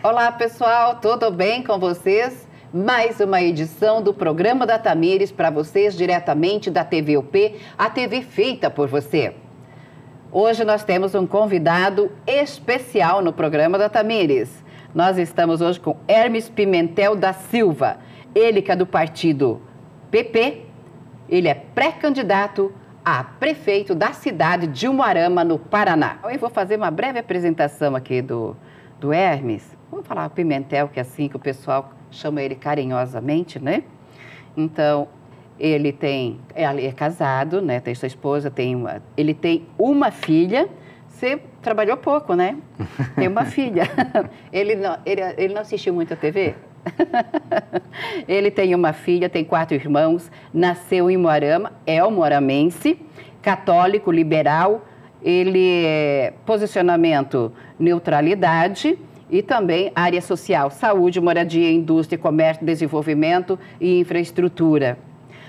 Olá, pessoal, tudo bem com vocês? Mais uma edição do programa da Tamires para vocês, diretamente da TV UP, a TV feita por você. Hoje nós temos um convidado especial no programa da Tamires. Nós estamos hoje com Hermes Pimentel da Silva. Ele que é do partido PP, ele é pré-candidato a prefeito da cidade de Umuarama, no Paraná. Eu vou fazer uma breve apresentação aqui do Hermes. Vamos falar Pimentel, que é assim que o pessoal chama ele carinhosamente, né? Então, ele é casado, né? Tem sua esposa, ele tem uma filha. Você trabalhou pouco, né? Tem uma filha. Ele não assistiu muito a TV? Ele tem uma filha, tem 4 irmãos, nasceu em Umuarama, é umuaramense, católico, liberal, ele é posicionamento neutralidade e também área social, saúde, moradia, indústria, comércio, desenvolvimento e infraestrutura.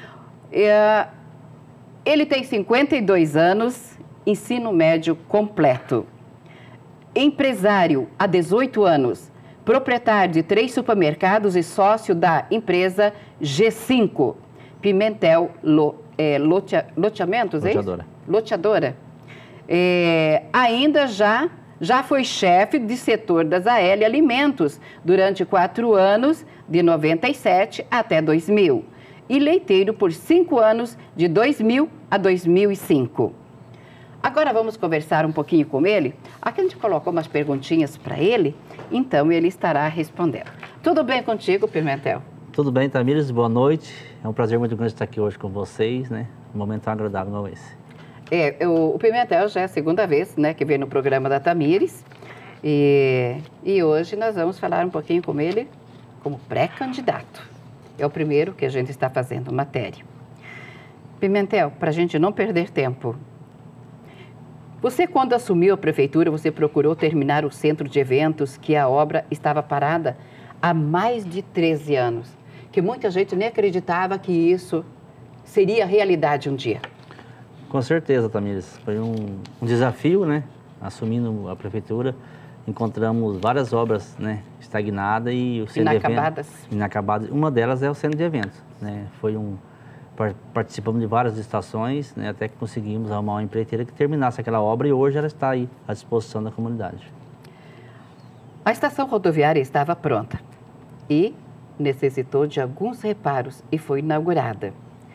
Ele tem 52 anos, ensino médio completo. Empresário há 18 anos, proprietário de 3 supermercados e sócio da empresa G5, Pimentel Loteamentos, é isso? Loteadora. Ainda já foi chefe de setor das AL Alimentos durante 4 anos, de 97 até 2000, e leiteiro por 5 anos, de 2000 a 2005. Agora vamos conversar um pouquinho com ele. Aqui a gente colocou umas perguntinhas para ele, então ele estará respondendo. Tudo bem contigo, Pimentel? Tudo bem, Tamires, boa noite. É um prazer muito grande estar aqui hoje com vocês, né? Um momento tão agradável como esse. O Pimentel já é a segunda vez, né, que vem no programa da Tamires. E hoje nós vamos falar um pouquinho com ele como pré-candidato. É o primeiro que a gente está fazendo matéria. Pimentel, para a gente não perder tempo, você, quando assumiu a prefeitura, você procurou terminar o centro de eventos, que a obra estava parada há mais de 13 anos, que muita gente nem acreditava que isso seria realidade um dia. Com certeza, Tamires. Foi um desafio, né? Assumindo a prefeitura, encontramos várias obras, né, estagnadas e o centro inacabadas. De eventos, inacabadas. Uma delas é o centro de eventos, né? Participamos de várias estações, né, até que conseguimos arrumar uma empreiteira que terminasse aquela obra e hoje ela está aí à disposição da comunidade. A estação rodoviária estava pronta e necessitou de alguns reparos e foi inaugurada.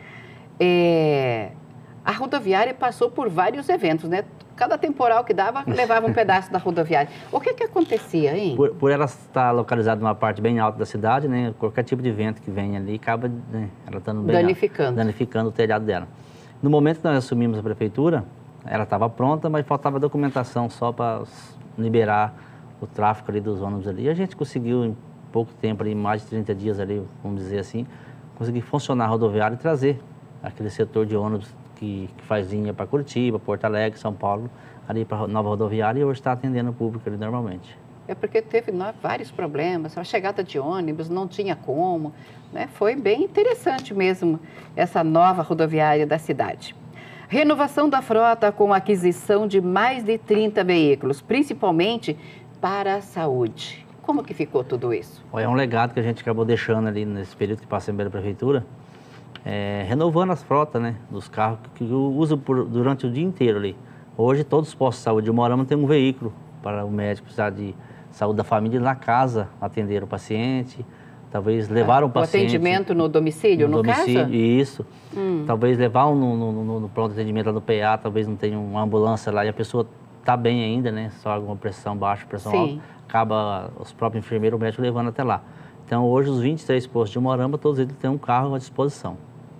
A rodoviária passou por vários eventos, né? Cada temporal que dava, levava um pedaço da rodoviária. O que acontecia, hein? Por ela estar localizada numa parte bem alta da cidade, né? Qualquer tipo de vento que vem ali acaba, né, ela estando bem danificando o telhado dela. No momento que nós assumimos a prefeitura, ela estava pronta, mas faltava documentação só para liberar o tráfego ali dos ônibus ali. E a gente conseguiu, em pouco tempo, ali, mais de 30 dias ali, vamos dizer assim, conseguir funcionar a rodoviária e trazer aquele setor de ônibus que faz linha para Curitiba, Porto Alegre, São Paulo, ali para a nova rodoviária, e hoje está atendendo o público ali normalmente. É porque teve vários problemas, a chegada de ônibus, não tinha como, né? Foi bem interessante mesmo essa nova rodoviária da cidade. Renovação da frota com aquisição de mais de 30 veículos, principalmente para a saúde. Como que ficou tudo isso? É um legado que a gente acabou deixando ali nesse período que passei pela prefeitura, renovando as frotas, né, dos carros que eu uso durante o dia inteiro ali. Hoje todos os postos de saúde de Umuarama tem um veículo para o médico precisar de saúde da família na casa, atender o paciente, talvez levar o paciente... O atendimento no domicílio, no domicílio, caso? Isso. Talvez levar no pronto atendimento lá no PA, talvez não tenha uma ambulância lá e a pessoa está bem ainda, né, só alguma pressão baixa, pressão alta, acaba os próprios enfermeiros, o médico levando até lá. Então hoje os 23 postos de Umuarama, todos eles têm um carro à disposição.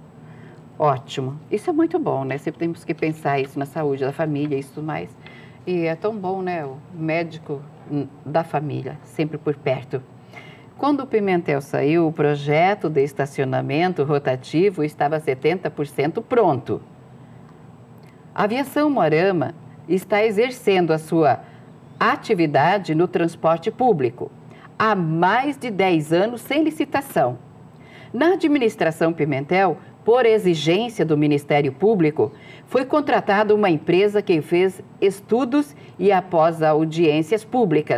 Ótimo. Isso é muito bom, né? Sempre temos que pensar isso na saúde da família, isso tudo mais. E é tão bom, né? O médico da família, sempre por perto. Quando o Pimentel saiu, o projeto de estacionamento rotativo estava 70% pronto. A Aviação Umuarama está exercendo a sua atividade no transporte público há mais de 10 anos sem licitação. Na administração Pimentel, por exigência do Ministério Público, foi contratada uma empresa que fez estudos e, após audiências públicas,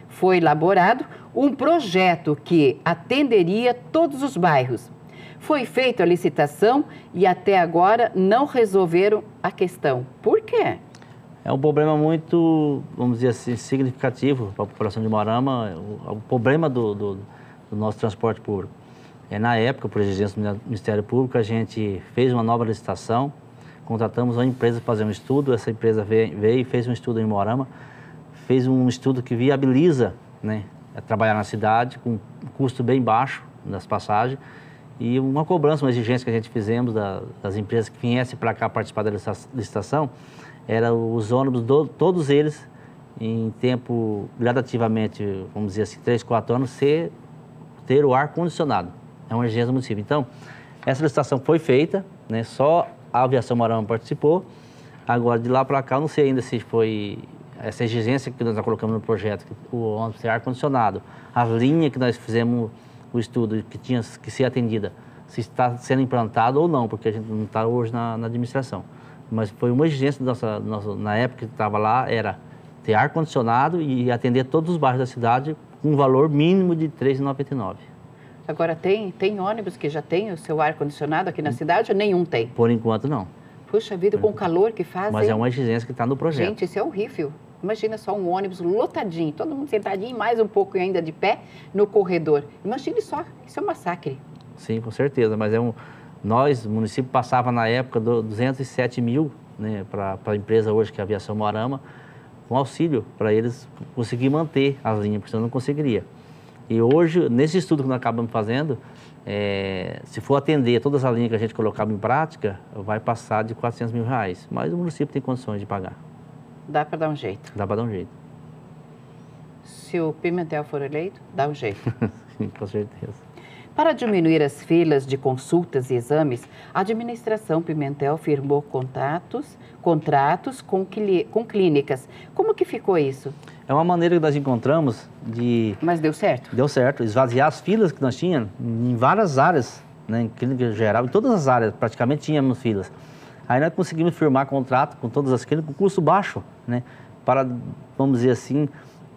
foi elaborado um projeto que atenderia todos os bairros. Foi feita a licitação e até agora não resolveram a questão. Por quê? É um problema muito, vamos dizer assim, significativo para a população de Moarama, o problema do nosso transporte público. Na época, por exigência do Ministério Público, a gente fez uma nova licitação, contratamos uma empresa para fazer um estudo, essa empresa veio e fez um estudo em Moarama, fez um estudo que viabiliza, né, trabalhar na cidade com um custo bem baixo das passagens e uma cobrança, uma exigência que a gente fizemos das empresas que viessem para cá participar da licitação, era os ônibus, todos eles, em tempo gradativamente, vamos dizer assim, 3, 4 anos, ter o ar-condicionado. É uma exigência do município. Então, essa licitação foi feita, né, só a Aviação Moarama participou. Agora, de lá para cá, não sei ainda se foi essa exigência que nós colocamos no projeto, o ônibus ter ar-condicionado, a linha que nós fizemos o estudo que tinha que ser atendida, se está sendo implantado ou não, porque a gente não está hoje na administração. Mas foi uma exigência na época que estava lá, era ter ar-condicionado e atender todos os bairros da cidade com um valor mínimo de R$ 3,99. Agora tem ônibus que já tem o seu ar-condicionado aqui na cidade ou nenhum tem? Por enquanto não. Puxa vida, com o calor que faz. Mas é uma exigência que está no projeto. Gente, isso é horrível. Imagina só um ônibus lotadinho, todo mundo sentadinho, mais um pouco ainda de pé no corredor. Imagine só, isso é um massacre. Sim, com certeza, mas nós, o município passava na época 207 mil, né, para a empresa hoje, que é a Aviação Moarama, com auxílio para eles conseguir manter as linhas, porque senão não conseguiria. E hoje, nesse estudo que nós acabamos fazendo, se for atender todas as linhas que a gente colocava em prática, vai passar de R$400 mil, mas o município tem condições de pagar. Dá para dar um jeito. Dá para dar um jeito. Se o Pimentel for eleito, dá um jeito. Sim, com certeza. Para diminuir as filas de consultas e exames, a administração Pimentel firmou contratos com clínicas. Como que ficou isso? É uma maneira que nós encontramos de... Mas deu certo? Deu certo. Esvaziar as filas que nós tínhamos em várias áreas, né, em clínica geral, em todas as áreas praticamente tínhamos filas. Aí nós conseguimos firmar contrato com todas as clínicas com custo baixo, né? Para, vamos dizer assim,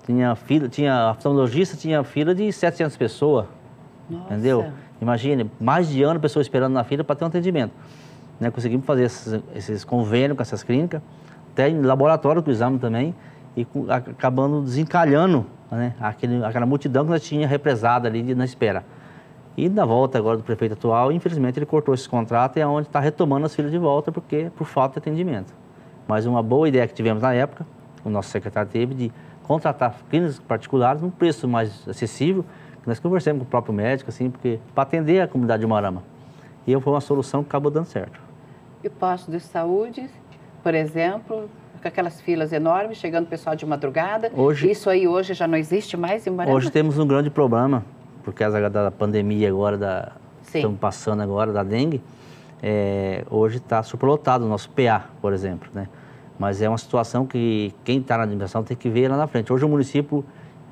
a oftalmologista tinha fila de 700 pessoas, nossa, entendeu? Imagine, mais de ano pessoas esperando na fila para ter um atendimento. Né? Conseguimos fazer esses convênios com essas clínicas, até em laboratório com o exame também, e acabando desencalhando, né, aquela multidão que nós tínhamos represada ali na espera. E na volta agora do prefeito atual, infelizmente ele cortou esse contrato e é onde está retomando as filas de volta por falta de atendimento. Mas uma boa ideia que tivemos na época, o nosso secretário teve de contratar clínicas particulares num preço mais acessível, que nós conversamos com o próprio médico, assim, porque para atender a comunidade de Moarama. E foi uma solução que acabou dando certo. E o posto de saúde, por exemplo, com aquelas filas enormes, chegando o pessoal de madrugada, isso aí hoje já não existe mais em Moarama? Hoje temos um grande problema, por causa da pandemia agora, estamos passando agora, da dengue, hoje está superlotado o nosso PA, por exemplo, né? Mas é uma situação que quem está na administração tem que ver lá na frente. Hoje o município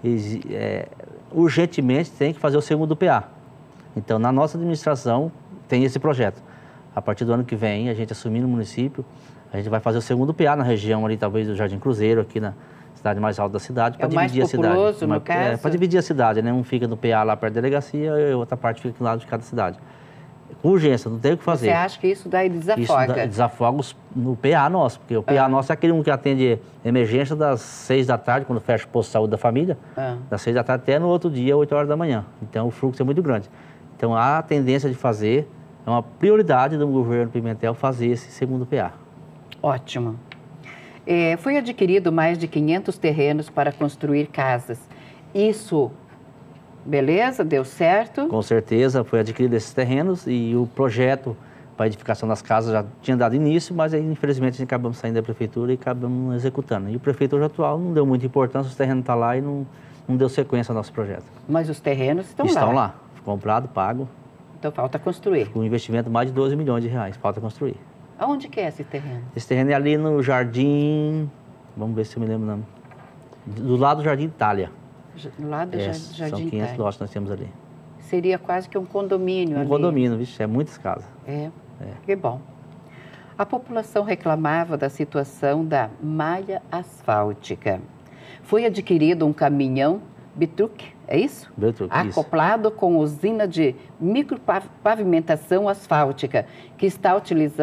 urgentemente tem que fazer o segundo PA. Então, na nossa administração tem esse projeto. A partir do ano que vem, a gente assumindo o município, a gente vai fazer o segundo PA na região ali, talvez do Jardim Cruzeiro, aqui na cidade mais alta da cidade, para dividir a cidade. É o mais populoso, no caso? Para dividir a cidade, né? Um fica no PA lá perto da delegacia e a outra parte fica do lado de cada cidade. Com urgência, não tem o que fazer. Você acha que isso daí desafoga? Isso desafoga no PA nosso, porque o PA nosso é aquele um que atende emergência das 6 da tarde, quando fecha o posto de saúde da família, das 6 da tarde até no outro dia, 8 horas da manhã. Então o fluxo é muito grande. Então a tendência de fazer, é uma prioridade do governo Pimentel fazer esse segundo PA. Ótimo. Foi adquirido mais de 500 terrenos para construir casas. Isso, beleza? Deu certo? Com certeza, foi adquirido esses terrenos e o projeto para a edificação das casas já tinha dado início, mas aí, infelizmente, a gente acabamos saindo da prefeitura e acabamos executando. E o prefeito hoje atual não deu muita importância, os terrenos estão lá e não deu sequência ao nosso projeto. Mas os terrenos estão lá? Estão lá, comprado, pago. Então falta construir? Com um investimento de mais de 12 milhões de reais, falta construir. Aonde que é esse terreno? Esse terreno é ali no Jardim, vamos ver se eu me lembro o nome, do lado do Jardim Itália. Do lado do Jardim Itália. São 500 lotes que nós temos ali. Seria quase que um condomínio ali. Um condomínio, vixe, é muitas casas. Que bom. A população reclamava da situação da malha asfáltica. foi adquirido um caminhão Bitruc, é isso? Bitruc, acoplado com usina de micropavimentação asfáltica, que está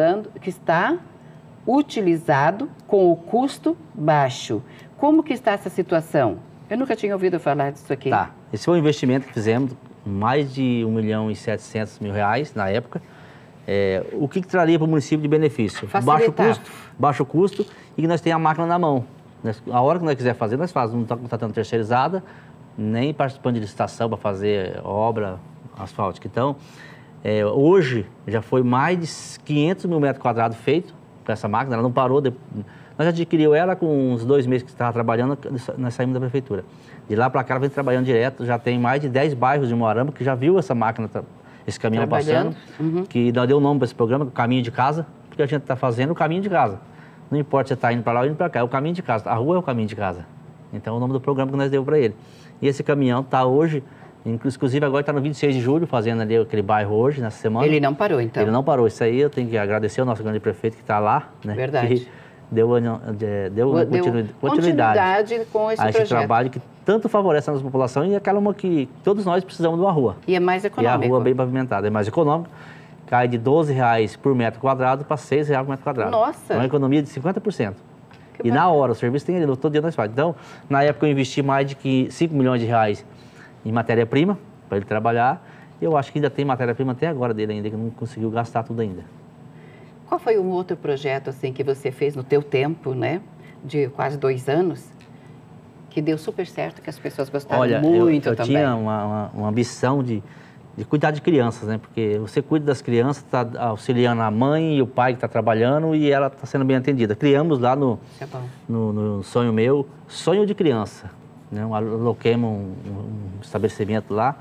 utilizado com o custo baixo. Como que está essa situação? Eu nunca tinha ouvido falar disso aqui. Tá, esse foi um investimento que fizemos, mais de R$1.700.000 na época. O que traria para o município de benefício? Baixo custo e que nós tenhamos a máquina na mão. A hora que nós quiser fazer, nós fazemos. Não está contratando terceirizada, nem participando de licitação para fazer obra asfáltica. Então, hoje já foi mais de 500 mil metros quadrados feito com essa máquina. Ela não parou. Nós adquirimos ela com uns 2 meses que estava trabalhando, nós saímos da prefeitura. De lá para cá, ela vem trabalhando direto. Já tem mais de 10 bairros de Umuarama que já viu essa máquina, esse caminhão passando. Que nós deu o nome para esse programa, o Caminho de Casa, porque a gente está fazendo o caminho de casa. Não importa se você está indo para lá ou indo para cá, é o caminho de casa. A rua é o caminho de casa. Então, é o nome do programa que nós deu para ele. E esse caminhão está hoje, inclusive agora está no 26 de julho, fazendo ali aquele bairro hoje, nessa semana. Ele não parou, então? Ele não parou. Isso aí eu tenho que agradecer ao nosso grande prefeito que está lá, né? Verdade. Que deu continuidade com esse a esse trabalho que tanto favorece a nossa população e aquela uma que todos nós precisamos de uma rua. E é mais econômico. E a rua bem pavimentada, é mais econômico. Cai de R$12 por metro quadrado para R$6 por metro quadrado. Nossa! É uma economia de 50%. E na hora, o serviço tem ali, todo dia nós fazemos. Então, na época eu investi mais de 5 milhões de reais em matéria-prima para ele trabalhar. E eu acho que ainda tem matéria-prima até agora dele ainda, que não conseguiu gastar tudo ainda. Qual foi um outro projeto assim que você fez no teu tempo, né? De quase 2 anos, que deu super certo, que as pessoas gostaram muito também? Eu tinha uma ambição de cuidar de crianças, né? Porque você cuida das crianças, está auxiliando a mãe e o pai que está trabalhando e ela está sendo bem atendida. Criamos lá no sonho meu, sonho de criança. Né? Aloquemos um estabelecimento lá,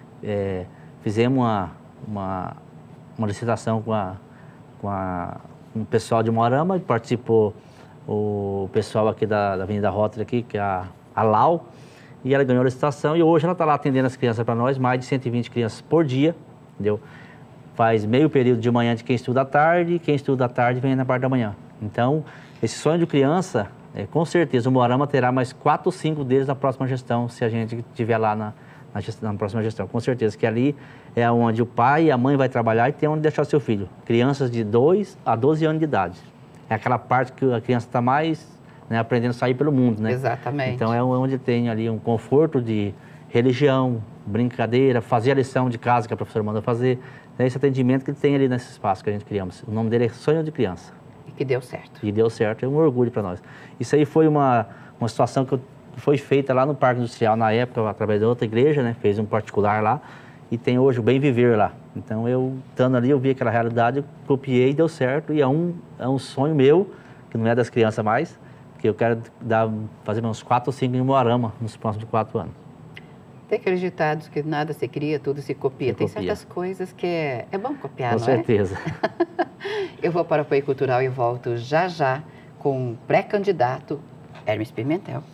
fizemos uma licitação com o pessoal de Umuarama, participou o pessoal aqui da Avenida Rotary, aqui, que é a Lau, e ela ganhou a licitação e hoje ela está lá atendendo as crianças para nós, mais de 120 crianças por dia, entendeu? Faz meio período de manhã de quem estuda à tarde, e quem estuda à tarde vem na parte da manhã. Então, esse sonho de criança, com certeza o Umuarama terá mais 4 ou 5 deles na próxima gestão, se a gente estiver lá na próxima gestão. Com certeza que ali é onde o pai e a mãe vai trabalhar e tem onde deixar o seu filho. Crianças de 2 a 12 anos de idade. É aquela parte que a criança está mais, né, aprendendo a sair pelo mundo, né? Exatamente. Então é onde tem ali um conforto de religião, brincadeira, fazer a lição de casa que a professora manda fazer. É esse atendimento que ele tem ali nesse espaço que a gente criamos. O nome dele é Sonho de Criança. E que deu certo. E deu certo, é um orgulho para nós. Isso aí foi uma situação que foi feita lá no Parque Industrial na época, através de outra igreja, né? Fez um particular lá e tem hoje o Bem Viver lá. Então eu, estando ali, eu vi aquela realidade, eu copiei e deu certo. E é um sonho meu, que não é das crianças mais, que eu quero fazer uns 4 ou 5 em Umuarama nos próximos 4 anos. Tem aqueles ditados que nada se cria, tudo se copia. Tem certas coisas que é bom copiar, não é? Com certeza. Eu vou para o Apoio Cultural e volto já com o pré-candidato Hermes Pimentel.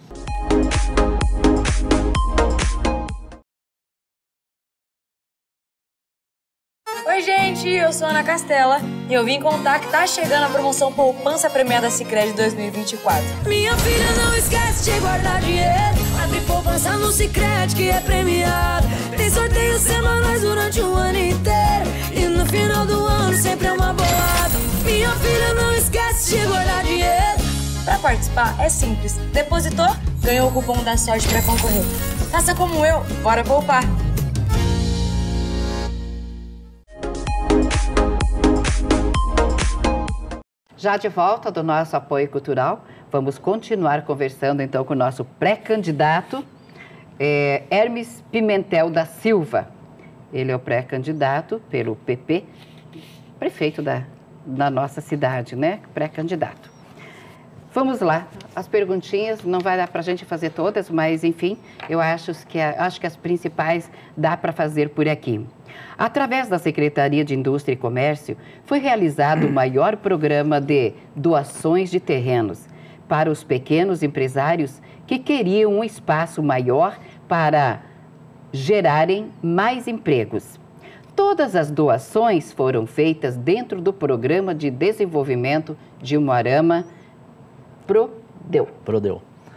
Oi gente, eu sou Ana Castela e eu vim contar que tá chegando a promoção Poupança Premiada Sicredi 2024. Minha filha, não esquece de guardar dinheiro. Abre poupança no Sicredi que é premiado. Tem sorteios semanais durante o ano inteiro e no final do ano sempre é uma bolada. Minha filha, não esquece de guardar dinheiro. Para participar é simples. Depositou, ganhou o cupom da sorte para concorrer. Faça como eu, bora poupar! Já de volta do nosso Apoio Cultural, vamos continuar conversando então com o nosso pré-candidato, Hermes Pimentel da Silva. Ele é o pré-candidato pelo PP, prefeito da nossa cidade, né? Pré-candidato. Vamos lá, as perguntinhas, não vai dar para a gente fazer todas, mas enfim, eu acho que as principais dá para fazer por aqui. Através da Secretaria de Indústria e Comércio, foi realizado o maior programa de doações de terrenos para os pequenos empresários que queriam um espaço maior para gerarem mais empregos. Todas as doações foram feitas dentro do Programa de Desenvolvimento de Umuarama, Prodeu.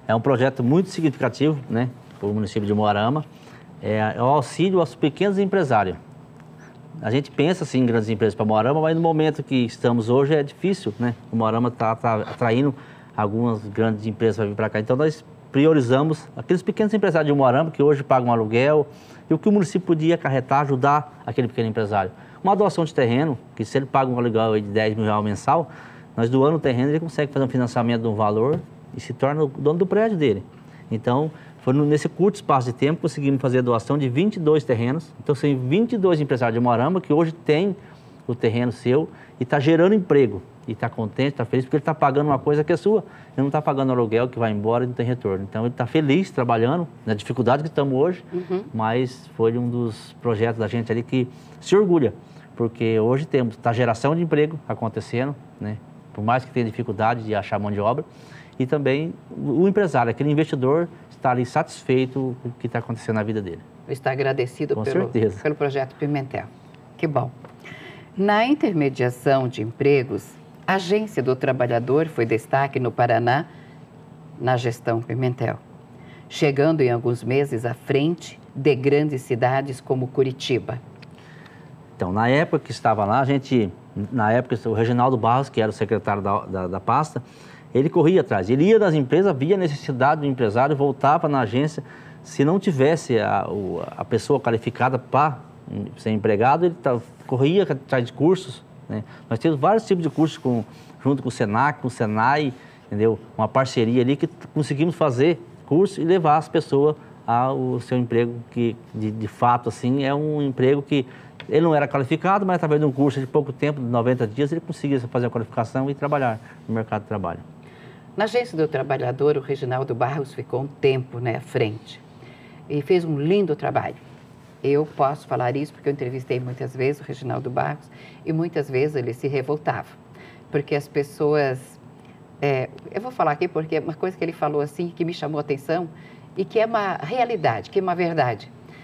É um projeto muito significativo, né, para o município de Umuarama. É o auxílio aos pequenos empresários. A gente pensa assim, em grandes empresas para Umuarama, mas no momento que estamos hoje é difícil, né? O Umuarama está atraindo algumas grandes empresas para vir para cá. Então nós priorizamos aqueles pequenos empresários de Umuarama que hoje pagam aluguel e o que o município podia acarretar, ajudar aquele pequeno empresário. Uma doação de terreno, que se ele paga um aluguel de R$10 mil mensal, nós doando o terreno, ele consegue fazer um financiamento de um valor e se torna o dono do prédio dele. Então, foi nesse curto espaço de tempo, conseguimos fazer a doação de 22 terrenos. Então, são 22 empresários de Umuarama que hoje tem o terreno seu e está gerando emprego. E está contente, está feliz, porque ele está pagando uma coisa que é sua. Ele não está pagando aluguel que vai embora e não tem retorno. Então, ele está feliz trabalhando, na dificuldade que estamos hoje, mas foi um dos projetos da gente ali que se orgulha, porque hoje temos a geração de emprego acontecendo, né? Por mais que tenha dificuldade de achar mão de obra, e também o empresário, aquele investidor, está ali satisfeito com o que está acontecendo na vida dele. Está agradecido com pelo projeto Pimentel. Que bom. Na intermediação de empregos, a Agência do Trabalhador foi destaque no Paraná na gestão Pimentel, chegando em alguns meses à frente de grandes cidades como Curitiba. Então, na época que estava lá, o Reginaldo Barros, que era o secretário da pasta, ele corria atrás. Ele ia das empresas, via a necessidade do empresário, voltava na agência. Se não tivesse a pessoa qualificada para ser empregado, ele corria atrás de cursos, né? Nós temos vários tipos de cursos junto com o Senac, com o Senai, entendeu? Uma parceria ali que conseguimos fazer curso e levar as pessoas ao seu emprego, que de fato assim, é um emprego que ele não era qualificado, mas através de um curso de pouco tempo, de 90 dias, ele conseguia fazer a qualificação e trabalhar no mercado de trabalho. Na Agência do Trabalhador, o Reginaldo Barros ficou um tempo, né, à frente e fez um lindo trabalho. Eu posso falar isso porque eu entrevistei muitas vezes o Reginaldo Barros e muitas vezes ele se revoltava, porque as pessoas... eu vou falar aqui porque é uma coisa que ele falou assim, que me chamou a atenção e que é uma realidade, que é uma verdade.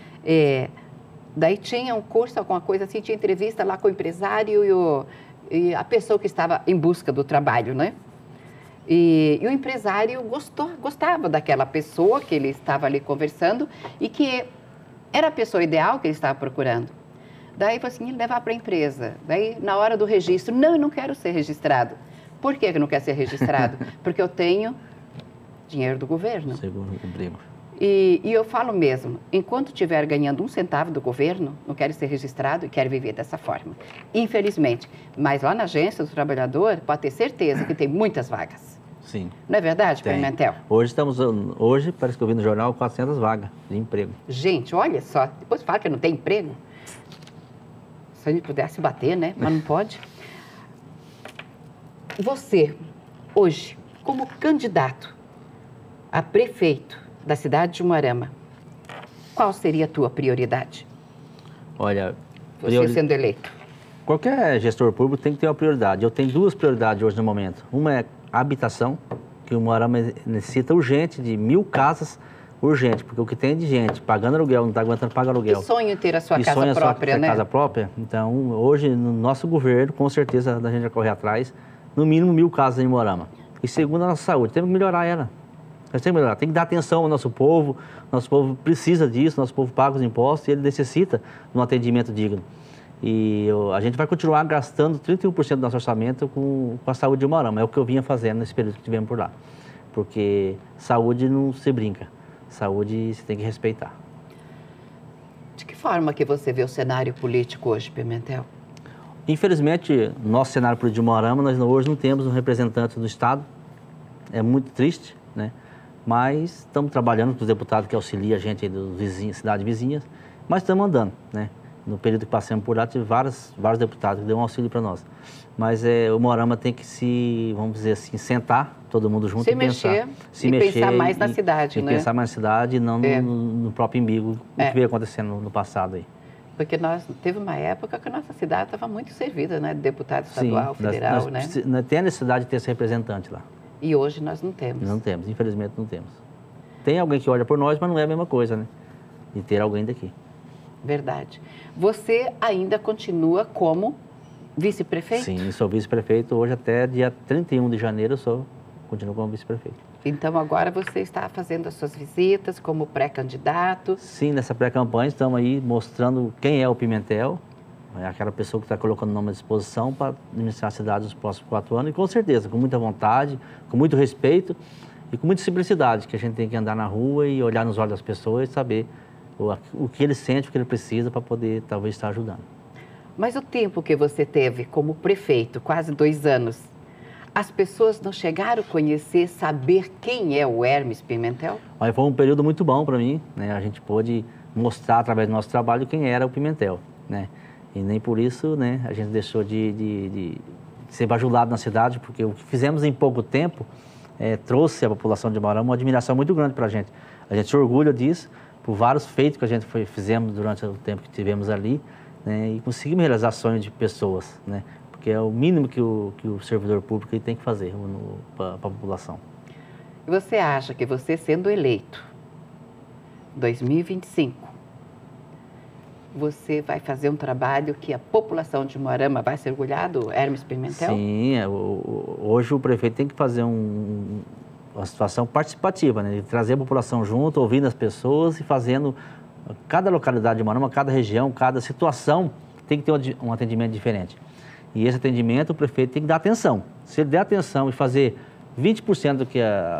Daí tinha um curso, alguma coisa assim, tinha entrevista lá com o empresário e a pessoa que estava em busca do trabalho, né? E o empresário gostava daquela pessoa que ele estava ali conversando e que era a pessoa ideal que ele estava procurando. Daí, falou assim, levar para a empresa. Daí, na hora do registro, não, eu não quero ser registrado. Por que eu não quero ser registrado? Porque eu tenho dinheiro do governo. Seguro emprego. E eu falo mesmo, enquanto estiver ganhando 1 centavo do governo, não quero ser registrado e quero viver dessa forma. Infelizmente. Mas lá na Agência do Trabalhador, pode ter certeza que tem muitas vagas. Sim. Não é verdade, Pimentel? Hoje, parece que eu vi no jornal, 400 vagas de emprego. Gente, olha só, depois fala que não tem emprego. Se a gente pudesse bater, né? Mas não pode. Você, hoje, como candidato a prefeito da cidade de Umuarama, qual seria a tua prioridade? Olha... Você sendo eleito. Qualquer gestor público tem que ter uma prioridade. Eu tenho 2 prioridades hoje no momento. Uma é a habitação, que o Umuarama necessita urgente de 1000 casas, urgente, porque o que tem de gente pagando aluguel, não está aguentando pagar aluguel. E sonho ter a sua casa própria, né? Casa própria. Então, hoje, no nosso governo, com certeza, a gente vai correr atrás, no mínimo 1000 casas em Umuarama. E segundo, a nossa saúde. Temos que melhorar ela. Nós temos que melhorar. Tem que dar atenção ao nosso povo precisa disso, nosso povo paga os impostos e ele necessita de um atendimento digno. E a gente vai continuar gastando 31% do nosso orçamento com a saúde de Umuarama. É o que eu vinha fazendo nesse período que tivemos por lá. Porque saúde não se brinca. Saúde você tem que respeitar. De que forma que você vê o cenário político hoje, Pimentel? Infelizmente, no nosso cenário político de Umuarama, nós hoje não temos um representante do Estado. É muito triste, né? Mas estamos trabalhando com os deputados que auxiliam a gente aí dos vizinhos, cidades vizinhas, mas estamos andando, né? No período que passamos por lá, tive vários deputados que deu um auxílio para nós. Mas o Umuarama tem que vamos dizer assim, sentar todo mundo junto e pensar. Pensar mais na cidade, né? Pensar mais na cidade e não no próprio umbigo, o que veio acontecendo no passado aí. Porque teve uma época que a nossa cidade estava muito servida, né? De deputado estadual, federal, né? Tem a necessidade de ter esse representante lá. E hoje nós não temos. Não temos, infelizmente não temos. Tem alguém que olha por nós, mas não é a mesma coisa, né? De ter alguém daqui. Verdade. Você ainda continua como vice-prefeito? Sim, sou vice-prefeito. Hoje até dia 31 de janeiro eu continuo como vice-prefeito. Então, agora você está fazendo as suas visitas como pré-candidato? Sim, nessa pré-campanha estamos aí mostrando quem é o Pimentel, é aquela pessoa que está colocando o nome à disposição para administrar a cidade nos próximos 4 anos, e com certeza, com muita vontade, com muito respeito e com muita simplicidade, que a gente tem que andar na rua e olhar nos olhos das pessoas e saber o que ele sente, o que ele precisa para poder talvez estar ajudando. Mas o tempo que você teve como prefeito, quase 2 anos, as pessoas não chegaram a conhecer, saber quem é o Hermes Pimentel? Olha, foi um período muito bom para mim, né? A gente pôde mostrar através do nosso trabalho quem era o Pimentel, né? E nem por isso, né, a gente deixou de ser bajulado na cidade, porque o que fizemos em pouco tempo trouxe à população de Moarama uma admiração muito grande para a gente. A gente se orgulha disso, por vários feitos que a gente fizemos durante o tempo que tivemos ali, né, e conseguimos realizar sonhos de pessoas, né, porque é o mínimo que o servidor público tem que fazer para a população. E você acha que você sendo eleito, 2025, você vai fazer um trabalho que a população de Moarama vai se orgulhar do Hermes Pimentel? Sim, hoje o prefeito tem que fazer uma situação participativa, né? De trazer a população junto, ouvindo as pessoas e fazendo cada localidade de Moarama, cada região, cada situação tem que ter um atendimento diferente. E esse atendimento o prefeito tem que dar atenção. Se ele der atenção e fazer 20% do que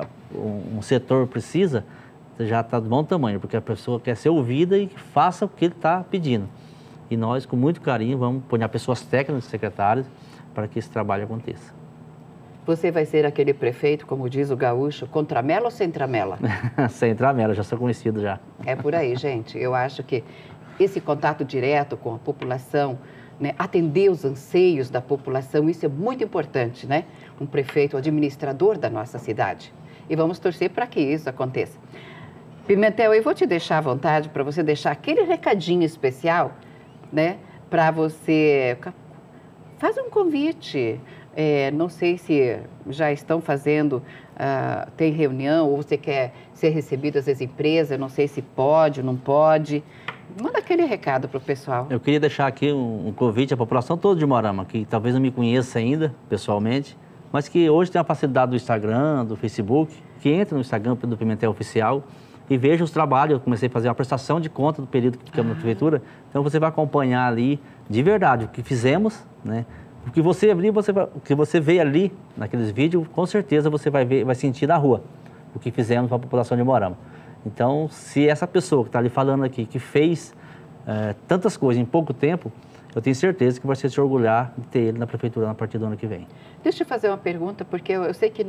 um setor precisa, já está de bom tamanho, porque a pessoa quer ser ouvida e que faça o que ele está pedindo. E nós, com muito carinho, vamos pôr pessoas técnicas, secretários, para que esse trabalho aconteça. Você vai ser aquele prefeito, como diz o gaúcho, com tramela ou sem tramela? Sem tramela, já sou conhecido já. É por aí, gente. Eu acho que esse contato direto com a população, né, atender os anseios da população, isso é muito importante, né? Um prefeito, o administrador da nossa cidade. E vamos torcer para que isso aconteça. Pimentel, eu vou te deixar à vontade para você deixar aquele recadinho especial, né? Para você fazer um convite. Não sei se já estão fazendo, tem reunião, ou você quer ser recebido às vezes empresas, não sei se pode ou não pode. Manda aquele recado para o pessoal. Eu queria deixar aqui um convite à população toda de Moarama, que talvez não me conheça ainda, pessoalmente, mas que hoje tem a facilidade do Instagram, do Facebook, que entra no Instagram do Pimentel Oficial e veja os trabalhos. Eu comecei a fazer uma prestação de conta do período que ficamos na prefeitura, então você vai acompanhar ali de verdade o que fizemos, né? O que você abrir, o que você vê ali naqueles vídeos, com certeza você vai ver, vai sentir na rua o que fizemos para a população de Moarama. Então, se essa pessoa que está ali falando aqui, que fez tantas coisas em pouco tempo, eu tenho certeza que vai se orgulhar de ter ele na prefeitura a partir do ano que vem. Deixa eu fazer uma pergunta, porque eu sei que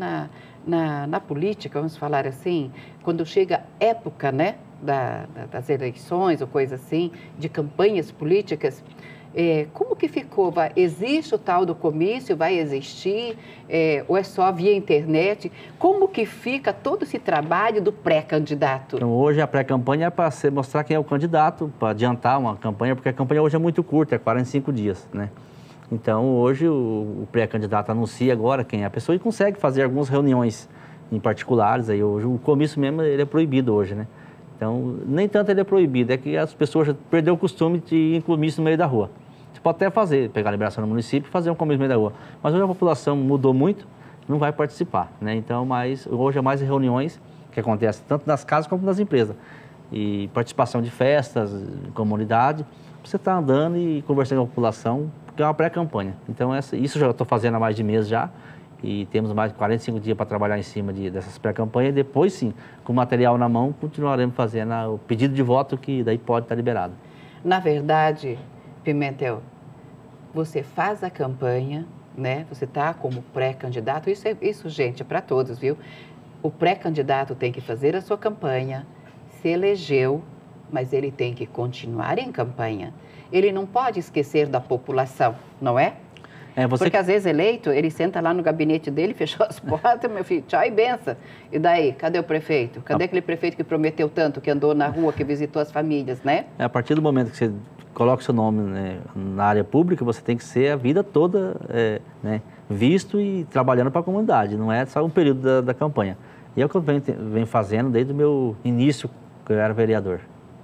na política, vamos falar assim, quando chega época, né, das eleições ou coisa assim, de campanhas políticas, como que ficou? Existe o tal do comício? Vai existir? Ou é só via internet? Como que fica todo esse trabalho do pré-candidato? Então, hoje a pré-campanha é para mostrar quem é o candidato, para adiantar uma campanha, porque a campanha hoje é muito curta, é 45 dias, né? Então, hoje o pré-candidato anuncia agora quem é a pessoa e consegue fazer algumas reuniões em particulares. Aí hoje o comício mesmo ele é proibido hoje, né? Então, nem tanto ele é proibido, é que as pessoas já perderam o costume de ir em comício no meio da rua. Você pode até fazer, pegar a liberação no município e fazer um comício no meio da rua. Mas hoje a população mudou muito, não vai participar, né? Então, hoje é mais reuniões que acontecem tanto nas casas como nas empresas. E participação de festas, comunidade, você está andando e conversando com a população, porque é uma pré-campanha. Então, isso já estou fazendo há mais de mês já. E temos mais de 45 dias para trabalhar em cima dessas pré-campanhas. Depois, sim, com o material na mão, continuaremos fazendo o pedido de voto, que daí pode estar liberado. Na verdade, Pimentel, você faz a campanha, né? Você está como pré-candidato. Isso, gente, é para todos, viu? O pré-candidato tem que fazer a sua campanha, se elegeu, mas ele tem que continuar em campanha. Ele não pode esquecer da população, não é? Porque às vezes eleito, ele senta lá no gabinete dele, fechou as portas, meu filho, tchau e benção. E daí, cadê o prefeito? Cadê aquele prefeito que prometeu tanto, que andou na rua, que visitou as famílias, né? A partir do momento que você coloca o seu nome, né, na área pública, você tem que ser a vida toda né, visto e trabalhando para a comunidade, não é só um período da campanha. E é o que eu venho fazendo desde o meu início, que eu era vereador.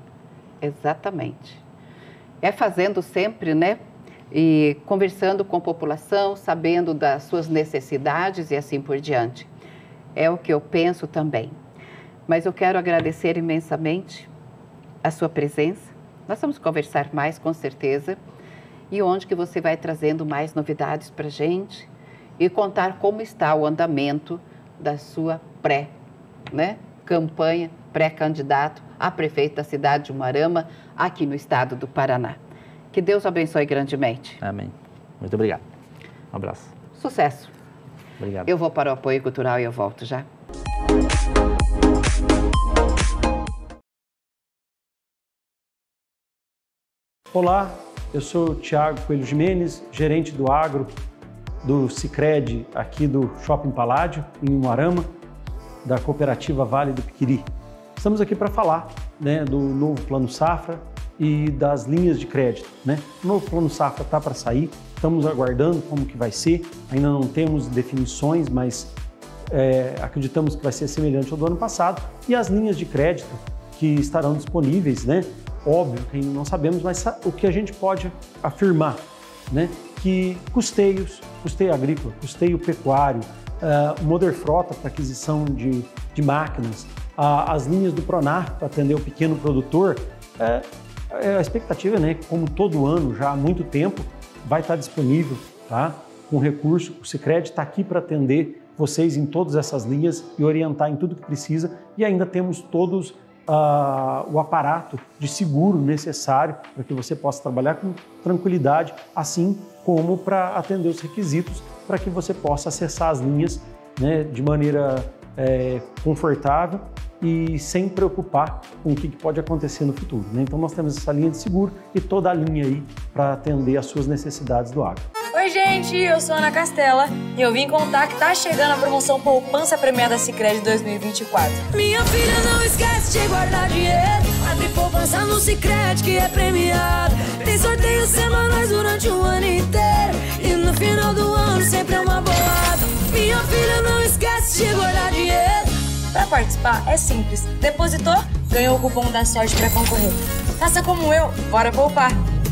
Exatamente. É fazendo sempre, né? E conversando com a população, sabendo das suas necessidades e assim por diante. É o que eu penso também. Mas eu quero agradecer imensamente a sua presença. Nós vamos conversar mais, com certeza. E onde que você vai trazendo mais novidades para a gente e contar como está o andamento da sua campanha, pré-candidato a prefeito da cidade de Umuarama, aqui no estado do Paraná. Que Deus abençoe grandemente. Amém. Muito obrigado. Um abraço. Sucesso. Obrigado. Eu vou para o apoio cultural e eu volto já. Olá, eu sou o Thiago Coelho Jimenez, gerente do agro do Sicredi aqui do Shopping Paládio, em Umuarama, da cooperativa Vale do Piquiri. Estamos aqui para falar do novo Plano Safra e das linhas de crédito. O novo Plano Safra está para sair, estamos aguardando como que vai ser, ainda não temos definições, mas acreditamos que vai ser semelhante ao do ano passado. E as linhas de crédito que estarão disponíveis, óbvio que ainda não sabemos, mas o que a gente pode afirmar, que custeio agrícola, custeio pecuário, Moderfrota para aquisição de máquinas, as linhas do Pronar para atender o pequeno produtor, a expectativa, como todo ano, já há muito tempo, vai estar disponível, com recurso. O Sicredi está aqui para atender vocês em todas essas linhas e orientar em tudo que precisa, e ainda temos todos o aparato de seguro necessário para que você possa trabalhar com tranquilidade, assim como para atender os requisitos para que você possa acessar as linhas de maneira confortável e sem preocupar com o que pode acontecer no futuro. Então nós temos essa linha de seguro e toda a linha aí para atender às suas necessidades do agro. Oi gente, eu sou a Ana Castela e eu vim contar que tá chegando a promoção Poupança Premiada Sicredi 2024. Minha filha, não esquece de guardar dinheiro, abre poupança no Sicredi que é premiado. Tem sorteios semanais durante o ano inteiro e no final do ano sempre é uma bolada. Minha filha, não esquece de guardar dinheiro. Para participar é simples, depositou, ganhou o cupom da sorte para concorrer. Faça como eu, bora poupar!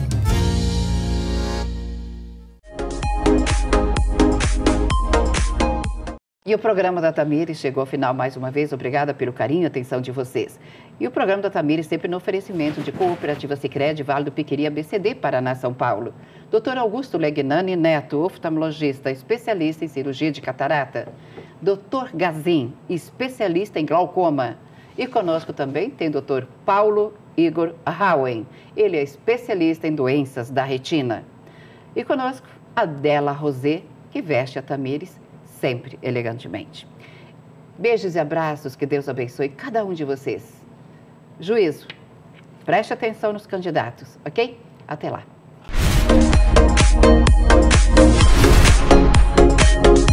E o programa da Tamires chegou ao final mais uma vez. Obrigada pelo carinho e atenção de vocês. E o programa da Tamires sempre no oferecimento de Cooperativa Sicredi, Vale do Piquiri, ABCD, Paraná, São Paulo. Dr. Augusto Legnani Neto, oftalmologista, especialista em cirurgia de catarata. Dr. Gazin, especialista em glaucoma. E conosco também tem o Dr. Paulo Igor Hauen. Ele é especialista em doenças da retina. E conosco, Adela Rosé, que veste a Tamires sempre elegantemente. Beijos e abraços, que Deus abençoe cada um de vocês. Juízo, preste atenção nos candidatos, ok? Até lá.